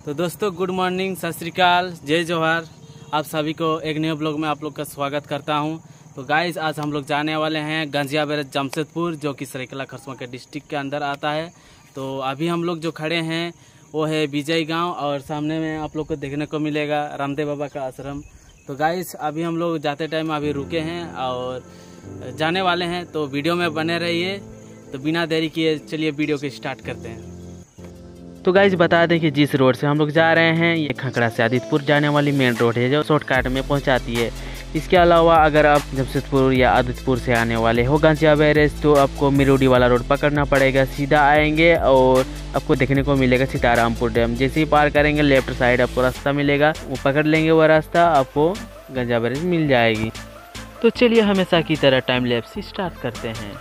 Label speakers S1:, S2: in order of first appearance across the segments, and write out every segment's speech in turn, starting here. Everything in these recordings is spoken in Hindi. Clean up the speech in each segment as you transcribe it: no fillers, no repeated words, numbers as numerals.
S1: तो दोस्तों गुड मॉर्निंग, सत श्री अकाल, जय जोहार। आप सभी को एक नए ब्लॉग में आप लोग का स्वागत करता हूं। तो गाइस आज हम लोग जाने वाले हैं गंजिया बैराज जमशेदपुर, जो कि सरायकेला खरसवां के डिस्ट्रिक्ट के अंदर आता है। तो अभी हम लोग जो खड़े हैं वो है विजय गांव, और सामने में आप लोग को देखने को मिलेगा रामदेव बाबा का आश्रम। तो गाइस अभी हम लोग जाते टाइम अभी रुके हैं और जाने वाले हैं, तो वीडियो में बने रहिए। तो बिना देरी किए चलिए वीडियो को स्टार्ट करते हैं। तो गाइज बता दें कि जिस रोड से हम लोग जा रहे हैं ये खंखड़ा से आदित्यपुर जाने वाली मेन रोड है, जो शॉर्टकट में पहुंचाती है। इसके अलावा अगर आप जमशेदपुर या आदित्यपुर से आने वाले हो गंजिया बैराज, तो आपको मिरोडी वाला रोड पकड़ना पड़ेगा। सीधा आएंगे और आपको देखने को मिलेगा सीतारामपुर डैम। जैसे ही पार करेंगे लेफ्ट साइड आपको रास्ता मिलेगा, वो पकड़ लेंगे, वो रास्ता आपको गंजिया बैराज मिल जाएगी। तो चलिए हमेशा की तरह टाइम लैप्स स्टार्ट करते हैं।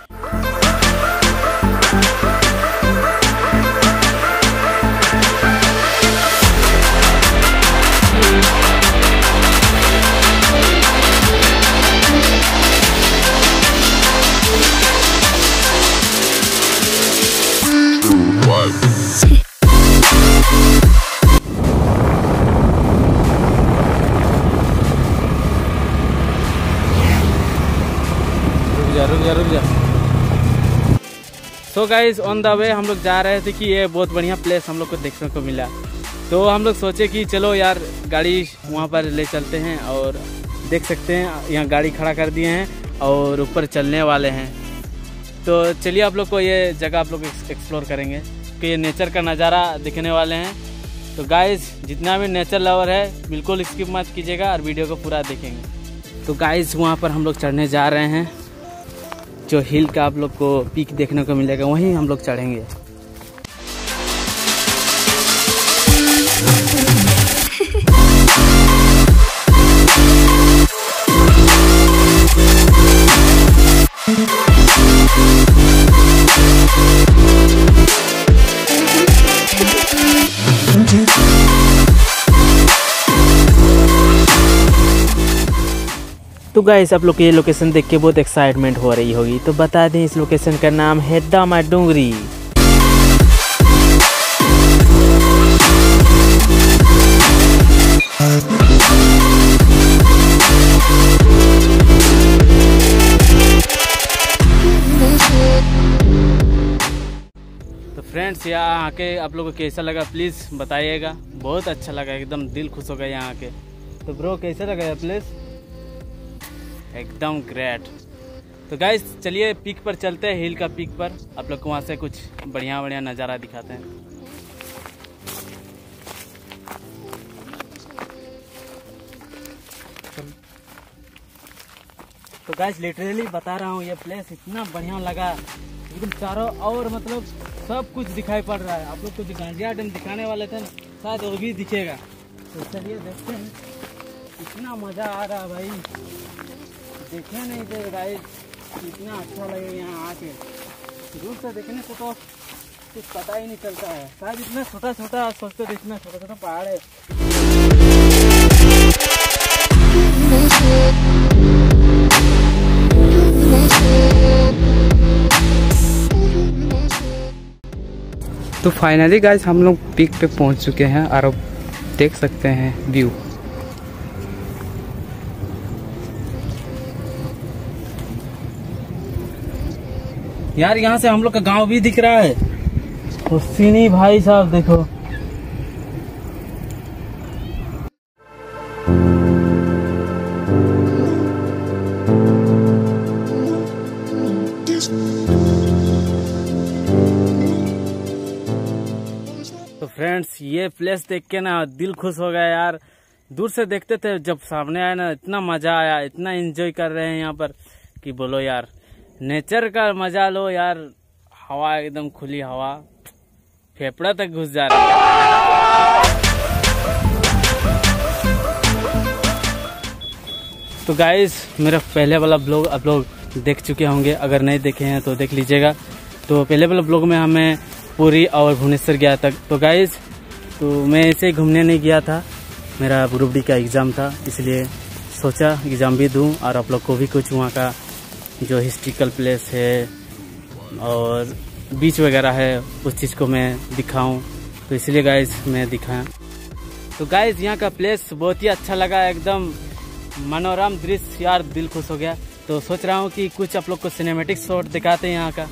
S1: रुक जा। So guys on the way हम लोग जा रहे थे कि ये बहुत बढ़िया प्लेस हम लोग को देखने को मिला। तो हम लोग सोचे कि चलो यार गाड़ी वहाँ पर ले चलते हैं, और देख सकते हैं यहाँ गाड़ी खड़ा कर दिए हैं और ऊपर चलने वाले हैं। तो चलिए आप लोग को ये जगह आप लोग एक्सप्लोर करेंगे कि ये नेचर का नज़ारा दिखने वाले हैं। तो गाइज जितना भी नेचर लवर है बिल्कुल स्किप मत कीजिएगा और वीडियो को पूरा देखेंगे। तो गाइज वहाँ पर हम लोग चढ़ने जा रहे हैं, जो हिल का आप लोग को पीक देखने को मिलेगा वहीं हम लोग चढ़ेंगे। तो गाइस आप लोग को ये लोकेशन देख के बहुत एक्साइटमेंट हो रही होगी। तो बता दें इस लोकेशन का नाम है दामा डोंगरी। तो फ्रेंड्स यहाँ आके आप लोगों को कैसा लगा प्लीज़ बताइएगा। बहुत अच्छा लगा, एकदम दिल खुश हो गया यहाँ आके। तो ब्रो कैसा लगा यह प्लेस? एकदम ग्रेट। तो गाइस चलिए पीक पर चलते हैं, हिल का पीक पर। आप लोग को वहाँ से कुछ बढ़िया बढ़िया नज़ारा दिखाते हैं। तो गाइस लिटरली बता रहा हूँ ये प्लेस इतना बढ़िया लगा, एकदम चारों और मतलब सब कुछ दिखाई पड़ रहा है। आप लोग को जो गंजिया डैम दिखाने वाले थे शायद वो भी दिखेगा। तो चलिए देखते हैं, इतना मज़ा आ रहा है भाई, देखने नहीं थे गाइस, इतना अच्छा लगे यहाँ आके। दूर से देखने को तो कुछ पता ही नहीं चलता है, शायद इतना छोटा छोटा सोचते थे, इतना छोटा छोटा पहाड़ है। तो फाइनली गाइस हम लोग पीक पे पहुंच चुके हैं और अब देख सकते हैं व्यू। यार यहाँ से हम लोग का गांव भी दिख रहा है। तो सीनी भाई साहब देखो, तो फ्रेंड्स ये प्लेस देख के ना दिल खुश हो गया यार। दूर से देखते थे, जब सामने आया ना इतना मजा आया, इतना एंजॉय कर रहे हैं यहाँ पर कि बोलो यार। नेचर का मजा लो यार, हवा एकदम खुली हवा, फेफड़ा तक घुस जा रहा है। तो गाइस मेरा पहले वाला ब्लॉग आप लोग देख चुके होंगे, अगर नहीं देखे हैं तो देख लीजिएगा। तो पहले वाला ब्लॉग में हमें पुरी और भुवनेश्वर गया था। तो गाइस तो मैं ऐसे ही घूमने नहीं गया था, मेरा ग्रुप डी का एग्ज़ाम था, इसलिए सोचा एग्ज़ाम भी दूं और आप लोग को भी कुछ वहाँ का जो हिस्ट्रिकल प्लेस है और बीच वगैरह है उस चीज़ को मैं दिखाऊं, तो इसलिए गाइस मैं दिखाया। तो गाइस यहाँ का प्लेस बहुत ही अच्छा लगा, एकदम मनोरम दृश्य यार, दिल खुश हो गया। तो सोच रहा हूँ कि कुछ आप लोग को सिनेमैटिक शॉट दिखाते हैं यहाँ का।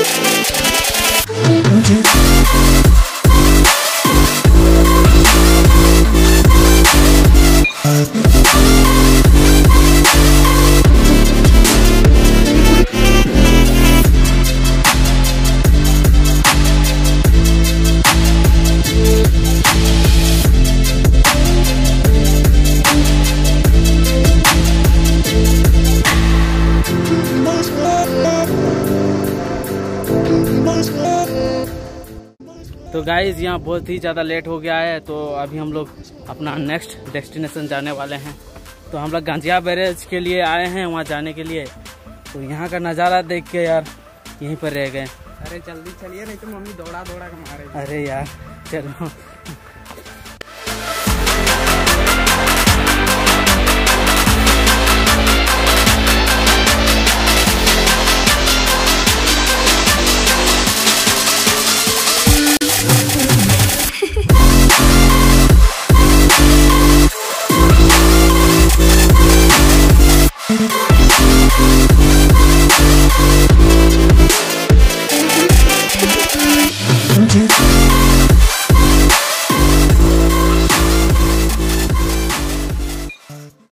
S1: तो गाइज यहाँ बहुत ही ज़्यादा लेट हो गया है, तो अभी हम लोग अपना नेक्स्ट डेस्टिनेशन जाने वाले हैं। तो हम लोग गंजिया बैरेज के लिए आए हैं, वहाँ जाने के लिए। तो यहाँ का नज़ारा देख के यार यहीं पर रह गए।
S2: अरे जल्दी चलिए, नहीं तो मम्मी दौड़ा दौड़ा के मारेगी।
S1: अरे यार चलो।